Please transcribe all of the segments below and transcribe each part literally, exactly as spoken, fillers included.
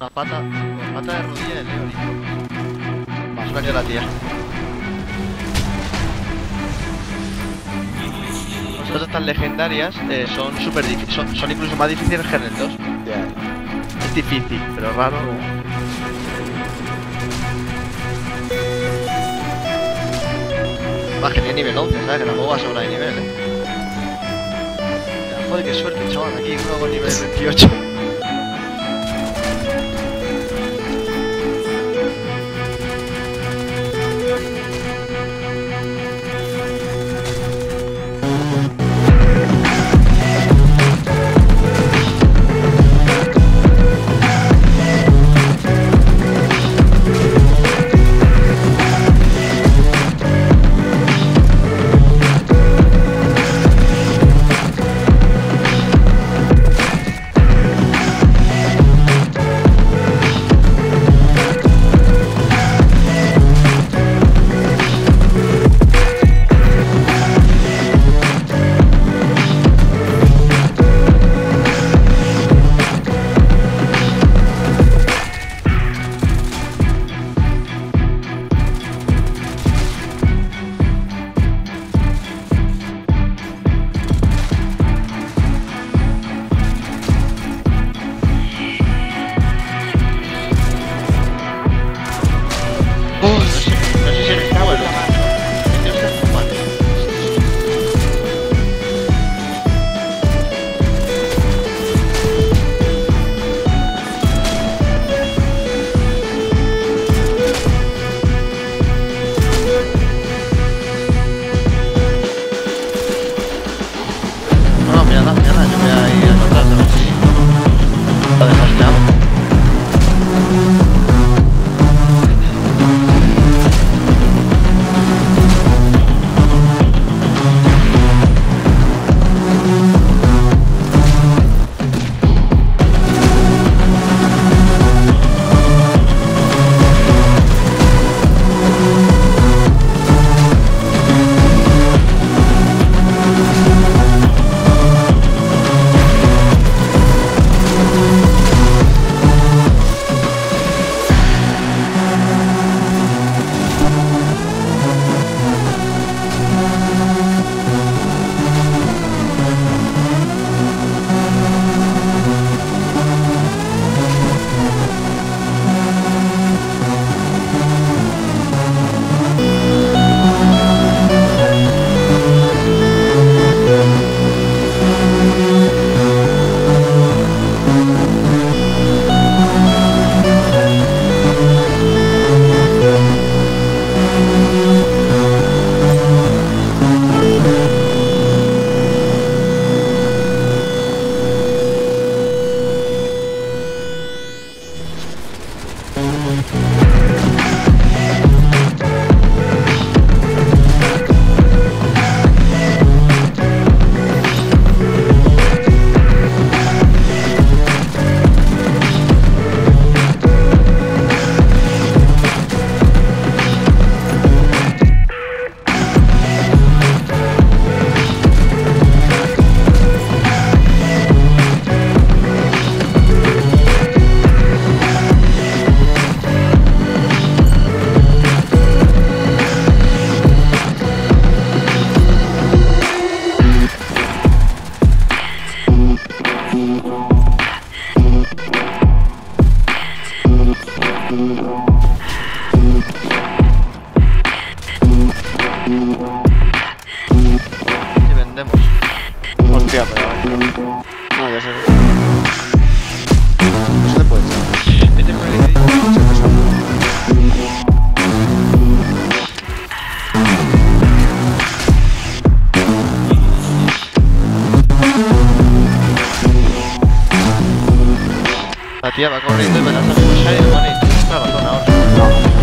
Una pata, una pata de rodilla de Leori. Más una que la tía. Las cosas tan legendarias eh, son súper difíciles, son, son incluso más difíciles que en el dos. Ya. Es difícil, pero raro. Más que tiene nivel once, ¿sabes? Que tampoco va a ser una de nivel, eh. Ya, joder, qué suerte, chaval. Aquí uno con nivel veintiocho. Y vendemos. Hostia, pero a ver. No, ya sé. No se te puede echar. Vete por ahí. Se te suelta. La tía va corriendo y me lanza mi cosa y me van a ir. Tienes la razón ahora. No.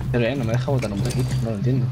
Pero eh, no me deja botar un poquito, no lo entiendo.